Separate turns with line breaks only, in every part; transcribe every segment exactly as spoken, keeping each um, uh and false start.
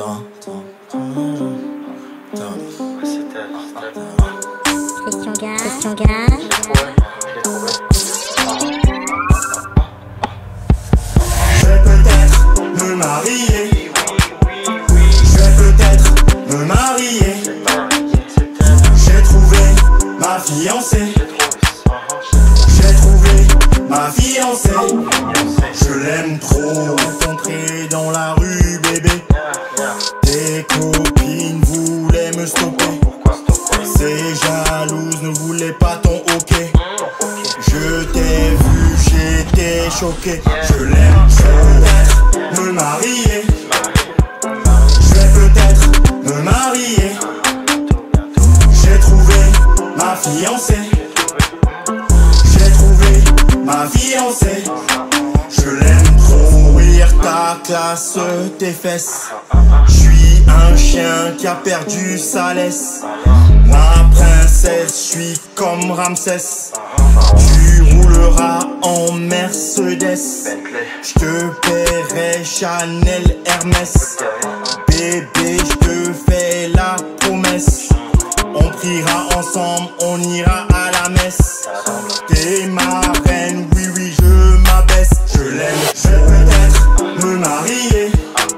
Attends, attends, attends.
Question gage. Question gage.
Je vais peut-être me marier. Je vais peut-être me marier. J'ai trouvé ma fiancée. J'ai trouvé ma fiancée. Je l'aime trop. Rencontré dans la rue, bébé. Tes copines voulaient me stopper. Ces jalouses ne voulaient pas ton ok. Je t'ai vu, j'étais choqué. Je l'aime, je vais peut-être me marier. Je vais peut-être me marier. J'ai trouvé ma fiancée. J'ai trouvé ma fiancée. Je l'aime trop. Rire ta classe, tes fesses. J'suis un chien qui a perdu sa laisse. Ma princesse, j'suis comme Ramsès. Tu rouleras en Mercedes. J'te paierai Chanel, Hermès. Bébé, j'te fais la promesse. On priera ensemble, on ira à la messe. T'es ma reine, oui oui je m'abaisse. Je l'aime, je vais peut-être me marier.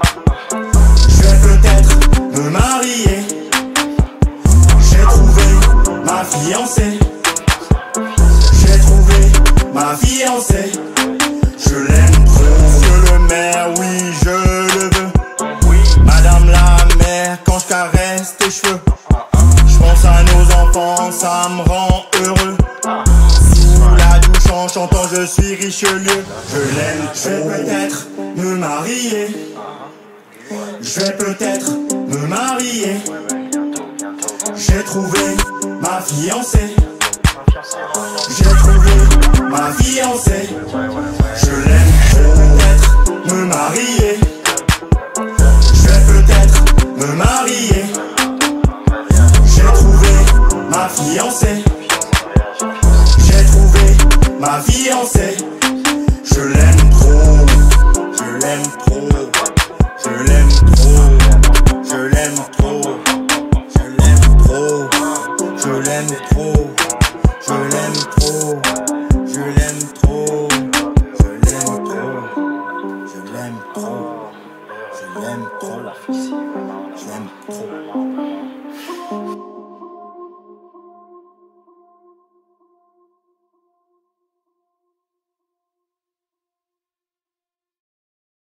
Je vais peut-être me marier. J'ai trouvé ma fiancée. J'ai trouvé ma fiancée. Je l'aime trop. Monsieur le maire, oui je le veux. Madame la mère, quand je caresse tes cheveux, je pense à nos enfants, ça me rend heureux. Sous la douche en chantant je suis Richelieu. Je l'aime, je vais peut-être me marier. Je vais peut-être me marier. J'ai trouvé ma fiancée. J'ai trouvé ma fiancée. Je l'aime, je vais peut-être me marier. Je vais peut-être me marier. J'ai trouvé ma fiancée. J'ai trouvé ma fiancée. Je l'aime trop. Je l'aime trop. Je l'aime trop. Je l'aime trop. Je l'aime trop. Je l'aime trop. Je l'aime trop. Je l'aime trop. Je l'aime trop. Je l'aime trop. Je l'aime trop. Je l'aime trop.